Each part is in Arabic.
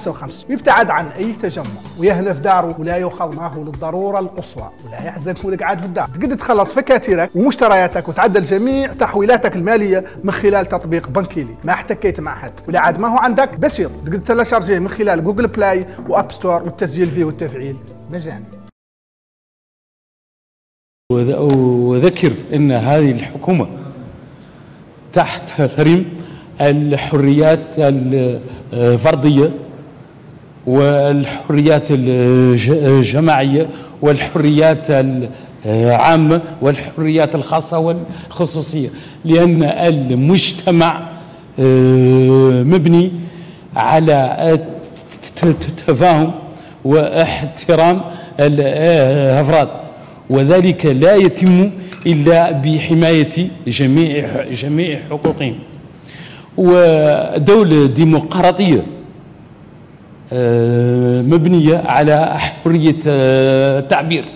55 يبتعد عن أي تجمع ويهنا في داره ولا يؤخذ معه للضرورة القصوى ولا يحزن يكون قاعد في الدار. تقدر تخلص فكاتيرك ومشترياتك وتعدل جميع تحويلاتك المالية من خلال تطبيق بنكيلي. ما احتكيت مع حد ولا عاد ما هو عندك بسيط، تقدر تلاشارجيه من خلال جوجل بلاي وأب ستور والتسجيل فيه والتفعيل مجاني. وذكر أن هذه الحكومة تحترم الحريات الفردية والحريات الجماعية والحريات العامة والحريات الخاصة والخصوصية، لأن المجتمع مبني على تفاهم واحترام الأفراد، وذلك لا يتم إلا بحماية جميع حقوقهم. ودولة ديمقراطية مبنية على حرية التعبير،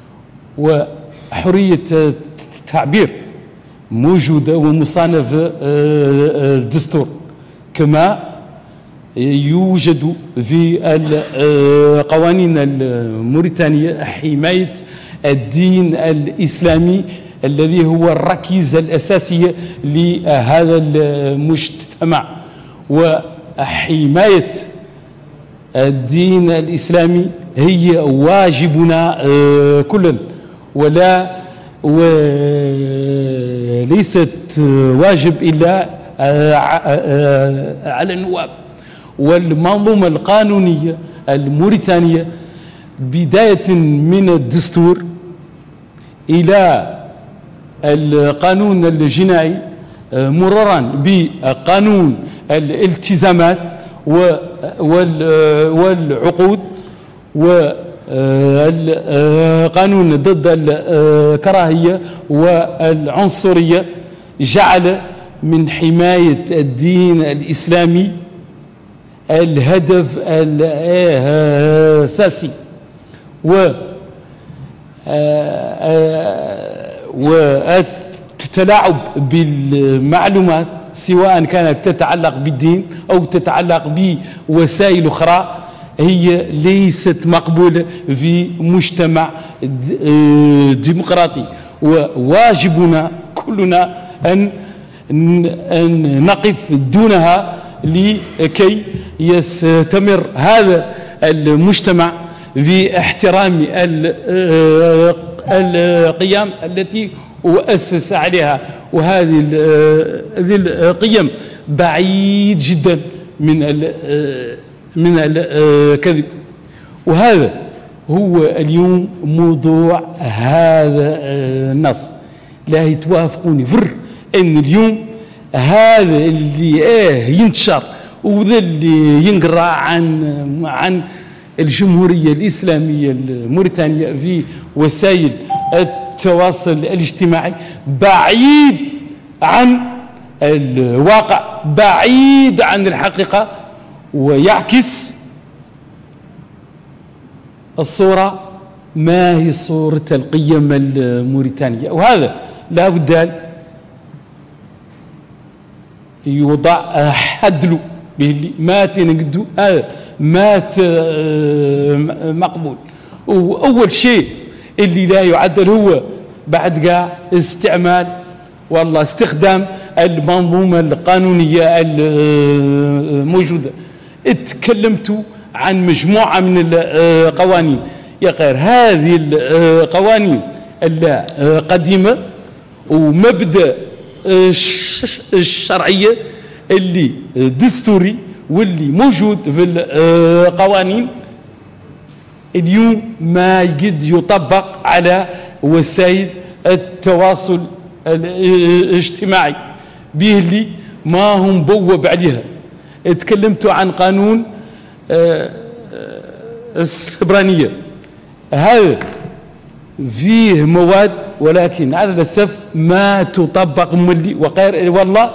وحرية التعبير موجودة ومصنفة الدستور، كما يوجد في القوانين الموريتانية حماية الدين الإسلامي الذي هو الركيزة الأساسية لهذا المجتمع. وحماية الدين الإسلامي هي واجبنا كلنا، وليست واجب إلا على النواب. والمنظومة القانونية الموريتانية بداية من الدستور إلى القانون الجنائي مرورا بقانون الالتزامات والعقود والقانون ضد الكراهية والعنصرية، جعل من حماية الدين الإسلامي الهدف الأساسي. والتلاعب بالمعلومات سواء كانت تتعلق بالدين أو تتعلق بوسائل أخرى هي ليست مقبولة في مجتمع ديمقراطي، وواجبنا كلنا أن نقف دونها لكي يستمر هذا المجتمع في احترام القيم التي أسس عليها، وهذه القيم بعيد جدا من الكذب. وهذا هو اليوم موضوع هذا النص. لا يتوافقوني فر أن اليوم هذا اللي ينتشر وذا اللي ينقرأ عن الجمهورية الإسلامية الموريتانية في وسائل التواصل الاجتماعي بعيد عن الواقع، بعيد عن الحقيقة، ويعكس الصورة ما هي صورة القيم الموريتانية. وهذا لا بد يوضع حد له باللي ما تنقدو، هذا ما مقبول. وأول شيء اللي لا يعدل هو بعد كاع استخدام المنظومة القانونية الموجودة. اتكلمت عن مجموعة من القوانين يا غير هذه القوانين القديمة ومبدأ الشرعية اللي دستوري واللي موجود في القوانين اليوم ما يقد يطبق على وسائل التواصل الاجتماعي به اللي ما هم بوب عليها. تكلمت عن قانون السبرانية، هذا فيه مواد ولكن على الأسف ما تطبق ملي وغير والله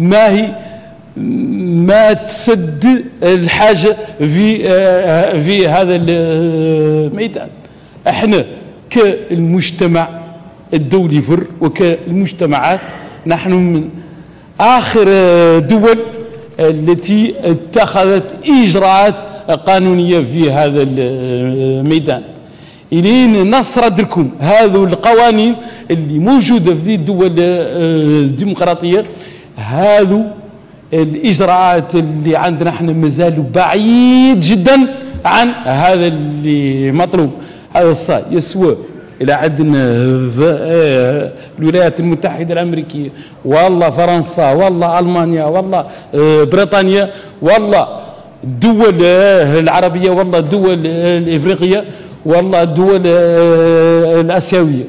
ما تسد الحاجة في هذا الميدان. احنا كالمجتمع الدولي فر وكالمجتمعات نحن من آخر دول التي اتخذت إجراءات قانونية في هذا الميدان. إلين نستردكم هذو القوانين اللي موجودة في الدول الديمقراطية، هذو الإجراءات اللي عندنا احنا مازالوا بعيد جدا عن هذا اللي مطلوب. هذا الصا يسوى إلى عندنا الولايات المتحدة الأمريكية، والله فرنسا، والله ألمانيا، والله بريطانيا، والله الدول العربية، والله الدول الإفريقية، والله الدول الآسيوية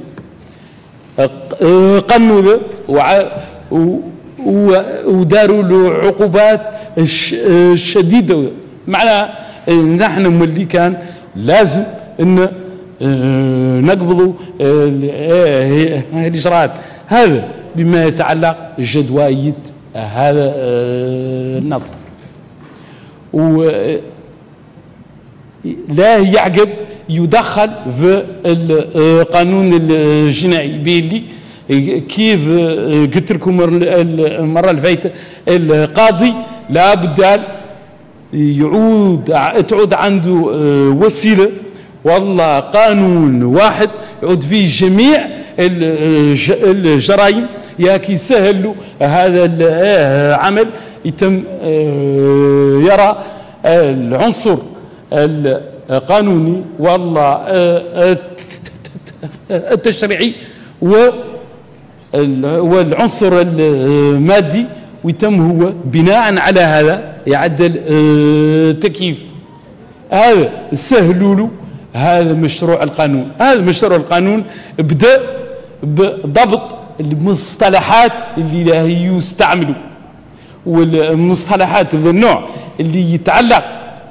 قنوا له وداروا له عقوبات شديدة. معناها نحن ملي كان لازم ان نقبضوا الإجراءات هذا بما يتعلق جدوائية هذا النص. ولا يعقب يدخل في القانون الجنائي بيلي كيف قلت لكم المرة اللي فاتت، القاضي لابد تعود عنده وسيلة، والله قانون واحد يعود فيه جميع الجرائم، ياك يسهل له هذا العمل، يتم يرى العنصر القانوني والله التشريعي والعنصر المادي، ويتم هو بناء على هذا يعدل التكييف. هذا سهلوا له هذا مشروع القانون. هذا مشروع القانون بدأ بضبط المصطلحات اللي هي يستعملوا، والمصطلحات هذا النوع اللي يتعلق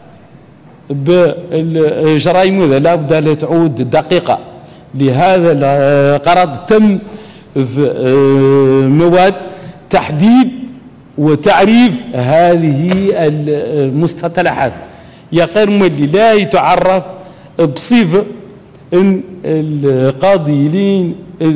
بالجرائم هذا لابد لا تعود دقيقة. لهذا القرار تم في مواد تحديد وتعريف هذه المصطلحات، يا غير مولي لا يتعرف بصفة ان القاضي لين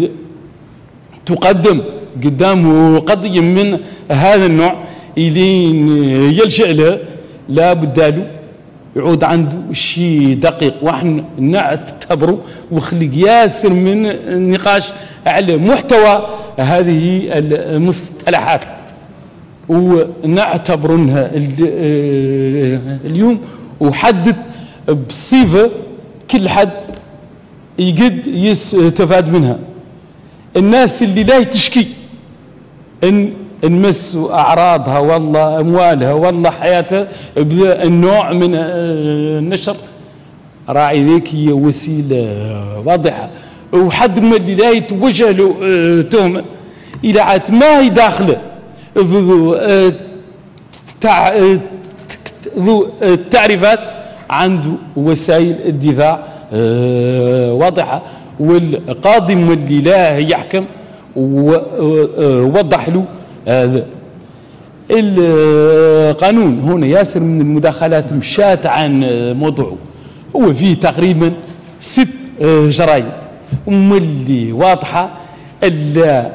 تقدم قدامه قضية من هذا النوع إلين يلجأ له لابد له يعود عنده شيء دقيق، واحنا نعتبره وخلق ياسر من النقاش على محتوى هذه المصطلحات، ونعتبر انها اليوم وحدد بصفة كل حد يقد يستفاد منها. الناس اللي لا تشكي ان نمسوا اعراضها والله اموالها والله حياتها بالنوع من النشر، راعي ذيك هي وسيله واضحه، وحد من اللي لا يتوجه له تهمه الى عاد ما هي داخله ذو التعريفات عنده وسائل الدفاع واضحه، والقاضي من اللي لا يحكم ووضح له هذا القانون. هنا ياسر من المداخلات مشات عن موضوعه، هو فيه تقريبا 6 جرائم واللي واضحه الا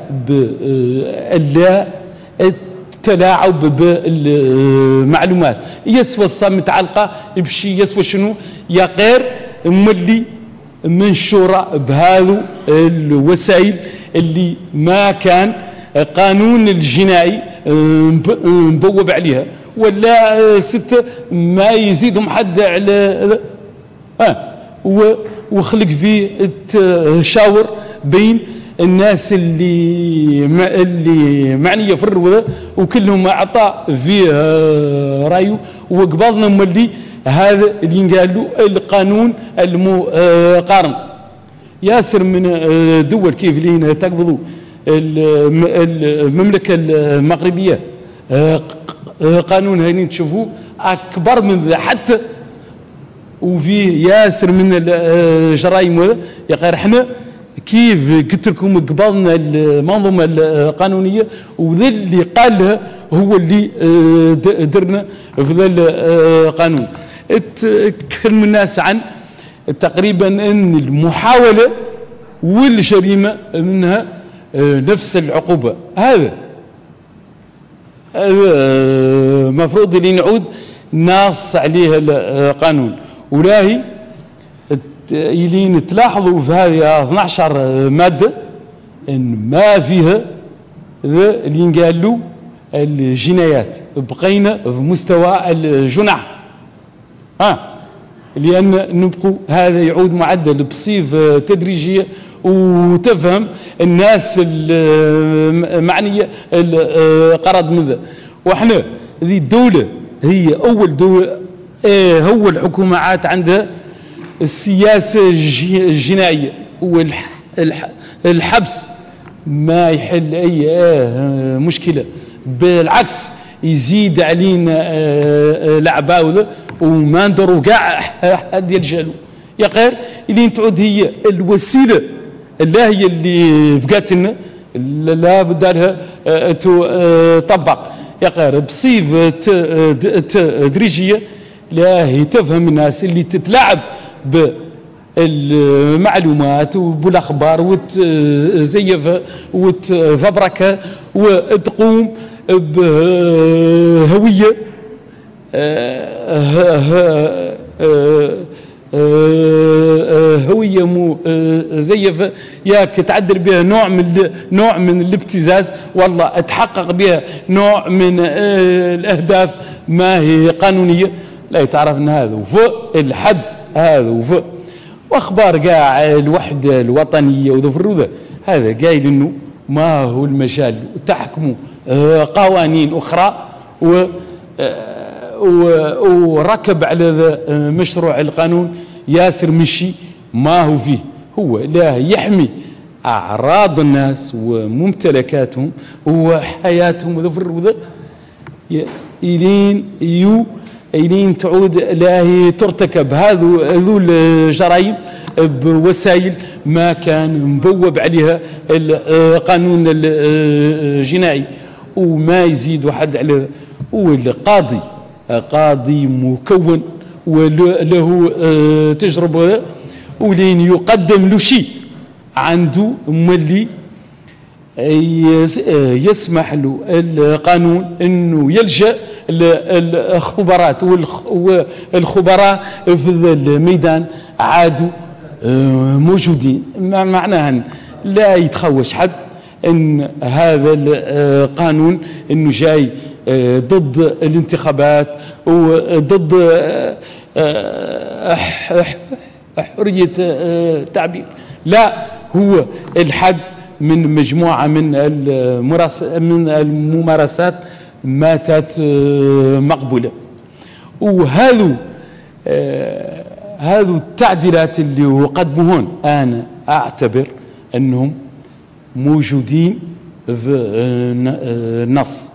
التلاعب بالمعلومات، يسوى الصمت علقه بشي يسوى شنو يا غير مولي منشوره بهذو الوسائل اللي ما كان قانون الجنائي مبوب عليها، ولا 6 ما يزيدهم حد على وخلق فيه التشاور بين الناس اللي معنيه في الروضه، وكلهم اعطى فيه رايه، وقبضنا مولي هذا اللي ينقال له القانون المقارن. ياسر من دول كيف لينا تقبضوا المملكه المغربيه قانون هاني تشوفوه اكبر من ذا حتى، وفيه ياسر من الجرائم هذا. يا غير احنا كيف قلت لكم قبضنا المنظومه القانونيه، وذا اللي قالها هو اللي درنا في ذا القانون. تكلم الناس عن تقريبا ان المحاوله والجريمه منها نفس العقوبه. هذا مفروض اللي نعود ناص عليه القانون. ولاهي يلين تلاحظوا في هذه 12 ماده ان ما فيها اللي قالوا الجنايات، بقينا في مستوى الجنح. لان نبقوا هذا يعود معدل بصيغ تدريجيه وتفهم الناس المعنيه القرض من ذا. واحنا ذي الدوله هي اول دوله هو الحكومه عاد عندها السياسه الجنائيه والحبس ما يحل اي مشكله، بالعكس يزيد علينا العباوله وما ندوروا كاع حد يلجأ يا غير اللي تعود هي الوسيله اللي هي اللي بقات لنا لا بد لها تطبق يا غير بصيغه تدريجيه لا هي تفهم الناس اللي تتلاعب بالمعلومات وبالاخبار وتزيفها وتفبركها وتقوم بهويه هويه مزيفه ياك تعدل بها نوع من الابتزاز، والله تحقق بها نوع من الاهداف ما هي قانونيه. لا يتعرف ان هذا وفوق الحد هذا وفوق. واخبار كاع الوحده الوطنيه وذا هذا قايل انه ما هو المجال تحكموا قوانين اخرى وركب على مشروع القانون ياسر مشي ما هو فيه، هو لا يحمي اعراض الناس وممتلكاتهم وحياتهم وذا إلين تعود لا هي ترتكب هذو الجرائم بوسائل ما كان مبوب عليها القانون الجنائي. وما يزيد واحد على والقاضي قاضي مكون وله تجربه ولين يقدم له شيء عنده ملي يسمح له القانون انه يلجأ للخبرات والخبراء في الميدان عادوا موجودين. معناها لا يتخوش حد ان هذا القانون انه جاي ضد الانتخابات وضد حرية التعبير، لا هو الحد من مجموعة من الممارسات ماتت مقبولة. وهذو التعديلات اللي يقدمون أنا أعتبر أنهم موجودين في النص،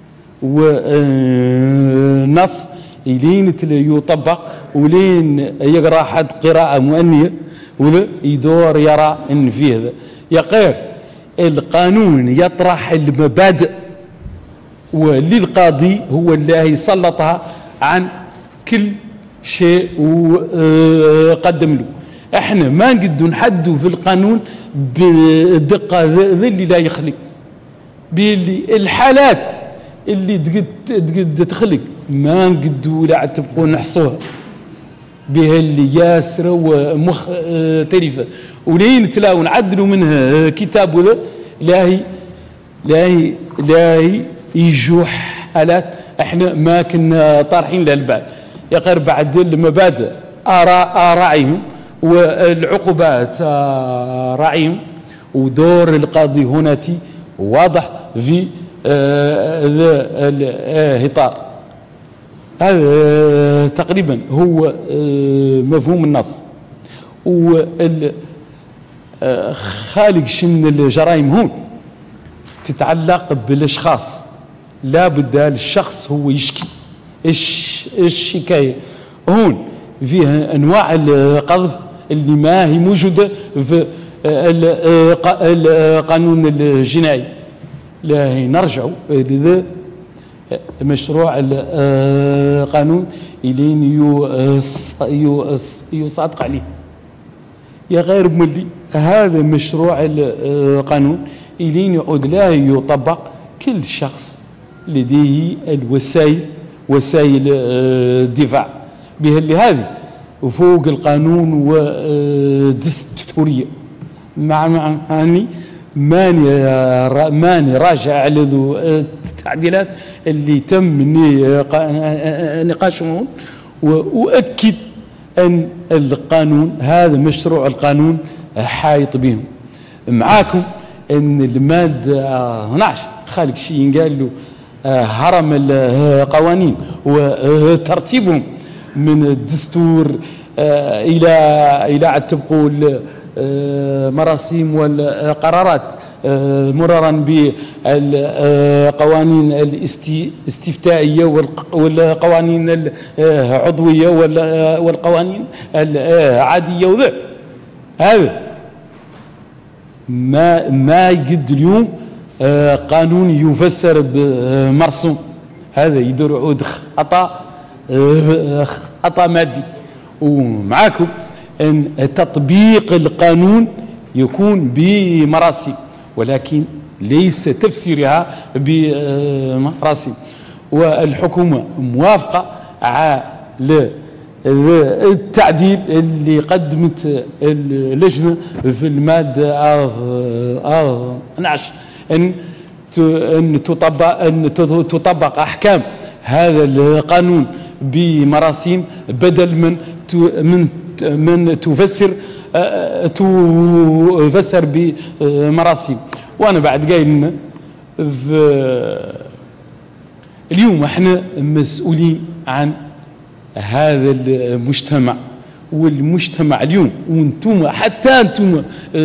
والنص إلين يطبق ولين يقرأ حد قراءة مؤنية ولا يدور يرى أن فيه هذا يا غير القانون يطرح المبادئ وللقاضي هو اللي يسلطها عن كل شيء وقدم له. احنا ما نقدر نحدوا في القانون بالدقة ذي اللي لا يخلق باللي الحالات اللي تقد تخلق ما نقدروا لا تبقوا نحصوها بها اللي ياسرة ومختلفة ولين تلاقوا نعدلوا منها كتاب وذا لا هي يجوا حالات احنا ما كنا طارحين لها البال يا غير بعد المبادئ راعيهم والعقوبات راعيهم ودور القاضي هناتي واضح في الإطار. هذا تقريبا هو مفهوم النص. وخالق شيء من الجرائم هون تتعلق بالاشخاص، لا بد الشخص هو يشكي الشكايه هون فيها انواع القذف اللي ما هي موجوده في القانون الجنائي. لا نرجع لذا مشروع القانون إلين يصادق عليه يا غير ملي هذا مشروع القانون إلين يعود لا يطبق كل شخص لديه الوسائل وسائل الدفاع بها اللي هذه وفوق القانون والدستورية. معني ماني راجع على ذو التعديلات اللي تم نقاشهم، وأؤكد أن القانون هذا مشروع القانون حايط بهم. معاكم أن المادة 12 خالق شيء قال له هرم القوانين وترتيبهم من الدستور إلى عاد تبقوا المراسيم والقرارات مررا بالقوانين الاستفتائية والقوانين العضوية والقوانين العادية. وذا هذا ما يقد اليوم قانون يفسر بمرسوم، هذا يدور عود خطأ مادي. ومعاكم أن تطبيق القانون يكون بمراسيم، ولكن ليس تفسيرها بمراسيم. والحكومة موافقة على التعديل اللي قدمت اللجنة في المادة 12 أن تطبق أحكام هذا القانون بمراسيم بدل من تفسر بمراسيم. وانا بعد قايل اليوم احنا مسؤولين عن هذا المجتمع، والمجتمع اليوم وانتم حتى انتم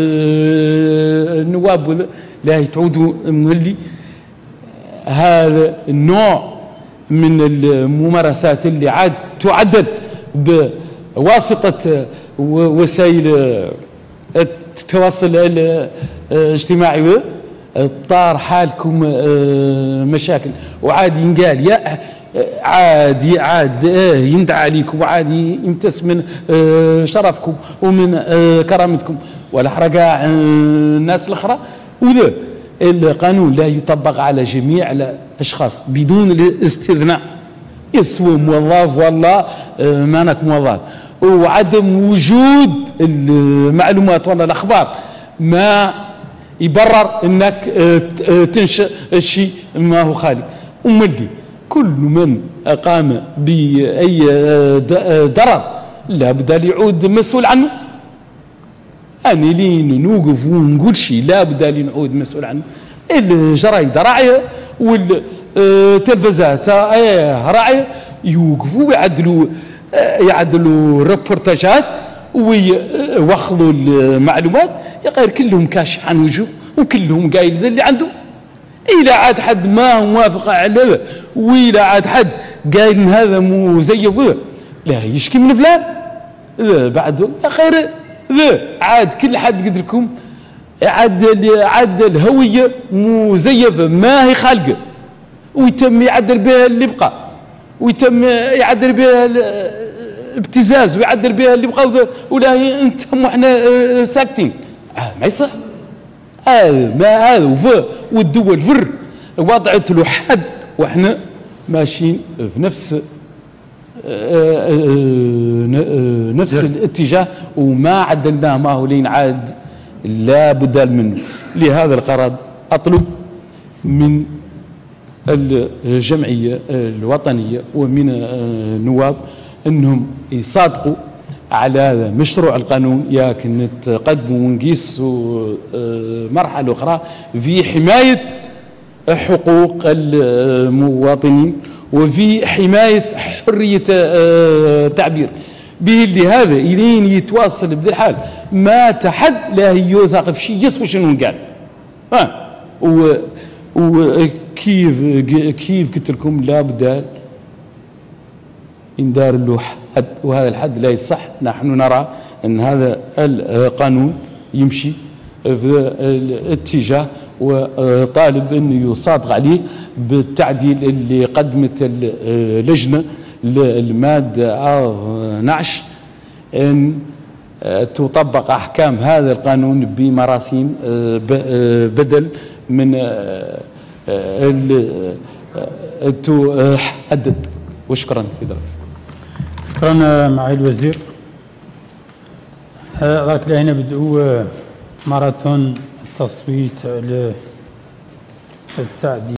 النواب لا تعودوا مولي هذا النوع من الممارسات اللي عاد تعدل بواسطة وسائل التواصل الاجتماعي. طار حالكم مشاكل، وعاد ينقال يا عاد يندعى عليكم، وعاد يمتس من شرفكم ومن كرامتكم، والحرقة الناس الأخرى. وذا القانون لا يطبق على جميع الأشخاص بدون الاستثناء، يسوى موظف والله مانك موظف، وعدم وجود المعلومات ولا الأخبار ما يبرر انك تنشئ الشيء ما هو خالي. وملي كل من قام بأي ضرر لابد أن يعود مسؤول عنه. أنا لين نوقف ونقول شيء لابد أن يعود مسؤول عنه. الجرايد راعية والتلفزات راعية، يوقفوا يعدلوا ريبورتاجات ويوخذوا المعلومات، يا كلهم كاشح عن وجوه وكلهم قايل ذا اللي عنده. إذا عاد حد ما هو موافق على، وإذا عاد حد قايل إن هذا مزيف لا يشكي من فلان بعده يا خير. ذا عاد كل حد قد لكم عاد الهوية مزيفة ما هي خالقة، ويتم يعدل بها اللي بقى، ويتم يعدل بها ابتزاز، ويعدل بها اللي بقى، ولا انتم واحنا ساكتين. ما يصح ما هذا. والدول فر وضعت له حد، واحنا ماشيين في نفس الاتجاه، وما عدلناه ما هو لين عاد لا بدال منه. لهذا القرار اطلب من الجمعية الوطنية ومن النواب انهم يصادقوا على هذا مشروع القانون، ياكن نتقدموا ونقيسوا مرحلة أخرى في حماية حقوق المواطنين وفي حماية حرية التعبير. به اللي هذا إلين يتواصل بذي الحال ما تحد لا يوثق في شيء يسوى شنو قال. وكيف قلت لكم لابد إندار له حد، وهذا الحد لا يصح. نحن نرى أن هذا القانون يمشي في الاتجاه، وطالب أنه يصادق عليه بالتعديل اللي قدمت اللجنة للمادة 12 أن تطبق أحكام هذا القانون بمراسيم بدل من تحدد وشكرا سيدي الرئيس. شكرا معالي الوزير. راك هنا بدأوا ماراثون التصويت على التعديل